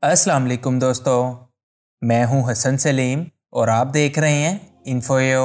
अस्सलाम वालेकुम दोस्तों, मैं हूं हसन सलीम और आप देख रहे हैं इन्फोयो।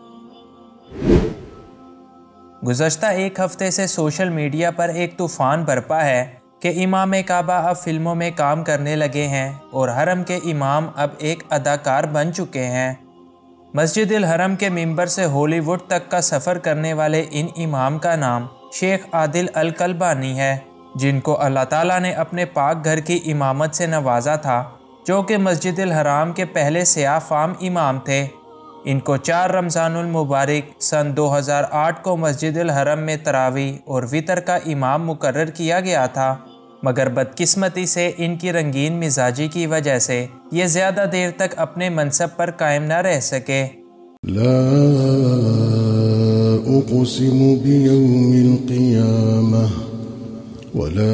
गुज़श्ता एक हफ्ते से सोशल मीडिया पर एक तूफ़ान बरपा है कि इमाम काबा अब फिल्मों में काम करने लगे हैं और हरम के इमाम अब एक अदाकार बन चुके हैं। मस्जिदुल हरम के मिंबर से हॉलीवुड तक का सफ़र करने वाले इन इमाम का नाम शेख आदिल अल कलबानी है, जिनको अल्लाह ताला ने अपने पाक घर की इमामत से नवाजा था, जो कि मस्जिदुल हराम के पहले सियाह फाम इमाम थे। इनको 4 रमज़ानुल मुबारक सन 2008 को मस्जिदुल हरम में तरावी और वितर का इमाम मुकर्रर किया गया था, मगर बदकिस्मती से इनकी रंगीन मिजाजी की वजह से ये ज़्यादा देर तक अपने मनसब पर कायम न रह सके। ला उक़सिमु बियौमिल क़ियामह वला।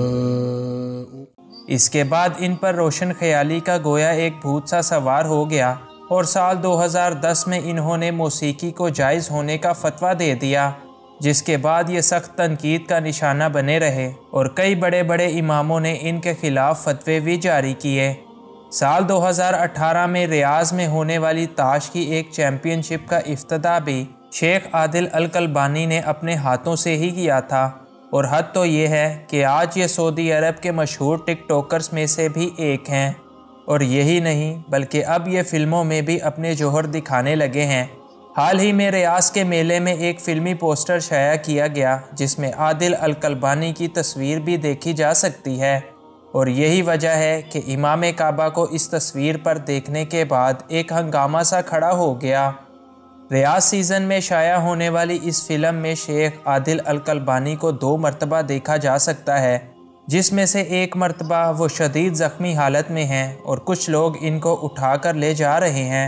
इसके बाद इन पर रोशन ख्याली का गोया एक भूत सा सवार हो गया और साल 2010 में इन्होंने मौसीकी को जायज़ होने का फतवा दे दिया, जिसके बाद ये सख्त तनकीद का निशाना बने रहे और कई बड़े बड़े इमामों ने इनके खिलाफ फतवे भी जारी किए। साल 2018 में रियाज में होने वाली ताश की एक चैम्पियनशिप का इफ्तिताह भी शेख आदिल अल कलबानी ने अपने हाथों से ही किया था, और हद तो ये है कि आज ये सऊदी अरब के मशहूर टिकटॉकर्स में से भी एक हैं। और यही नहीं बल्कि अब ये फ़िल्मों में भी अपने जोहर दिखाने लगे हैं। हाल ही में रियाज के मेले में एक फ़िल्मी पोस्टर शाया किया गया, जिसमें आदिल अल कलबानी की तस्वीर भी देखी जा सकती है, और यही वजह है कि इमाम काबा को इस तस्वीर पर देखने के बाद एक हंगामा सा खड़ा हो गया। रियाज सीज़न में शाया होने वाली इस फिल्म में शेख आदिल अल कलबानी को 2 मरतबा देखा जा सकता है, जिसमें से एक मरतबा वो शदीद ज़ख्मी हालत में हैं और कुछ लोग इनको उठा कर ले जा रहे हैं।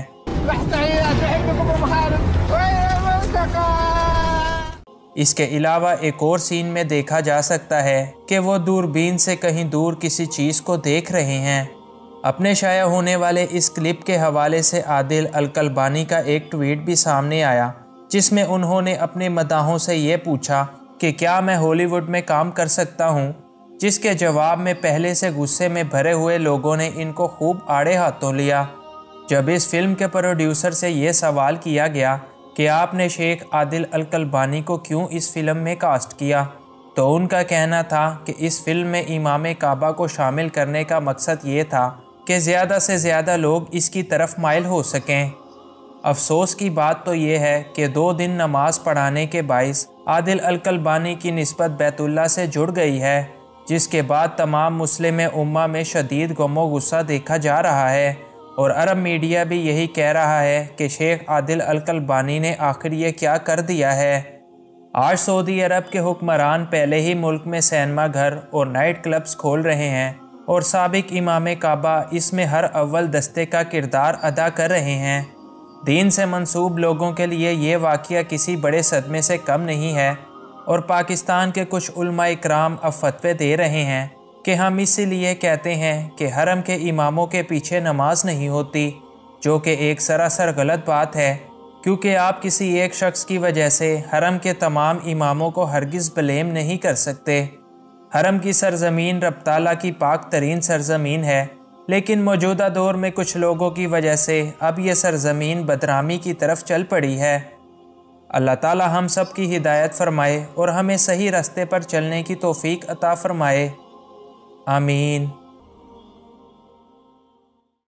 इसके अलावा एक और सीन में देखा जा सकता है कि वो दूरबीन से कहीं दूर किसी चीज़ को देख रहे हैं। अपने शाया होने वाले इस क्लिप के हवाले से आदिल अल कलबानी का एक ट्वीट भी सामने आया, जिसमें उन्होंने अपने मदाहों से ये पूछा कि क्या मैं हॉलीवुड में काम कर सकता हूँ, जिसके जवाब में पहले से गुस्से में भरे हुए लोगों ने इनको खूब आड़े हाथों लिया। जब इस फिल्म के प्रोड्यूसर से ये सवाल किया गया कि आपने शेख आदिल अल कलबानी को क्यों इस फिल्म में कास्ट किया, तो उनका कहना था कि इस फिल्म में इमाम काबा को शामिल करने का मकसद ये था कि ज़्यादा से ज़्यादा लोग इसकी तरफ माइल हो सकें। अफसोस की बात तो ये है कि 2 दिन नमाज पढ़ाने के बाइस आदिल अल कलबानी की निस्बत बैतुल्लाह से जुड़ गई है, जिसके बाद तमाम मुस्लिम उम्मा में शदीद गमो गुस्सा देखा जा रहा है, और अरब मीडिया भी यही कह रहा है कि शेख आदिल अल कलबानी ने आखिर ये क्या कर दिया है। आज सऊदी अरब के हुक्मरान पहले ही मुल्क में सिनेमा घर और नाइट क्लब्स खोल रहे हैं, और साबिक इमाम काबा इसमें हर अव्वल दस्ते का किरदार अदा कर रहे हैं। दीन से मंसूब लोगों के लिए ये वाक़या किसी बड़े सदमे से कम नहीं है, और पाकिस्तान के कुछ उलमा इकराम अब फतवे दे रहे हैं कि हम इसीलिए कहते हैं कि हरम के इमामों के पीछे नमाज नहीं होती, जो कि एक सरासर गलत बात है, क्योंकि आप किसी एक शख्स की वजह से हरम के तमाम इमामों को हरगिज़ ब्लेम नहीं कर सकते। हरम की सरजमीन रब ताला की पाक तरीन सरजमीन है, लेकिन मौजूदा दौर में कुछ लोगों की वजह से अब ये सरजमीन बदनामी की तरफ चल पड़ी है। अल्लाह ताला हम सब की हिदायत फरमाए और हमें सही रास्ते पर चलने की तौफीक अता फरमाए। आमीन।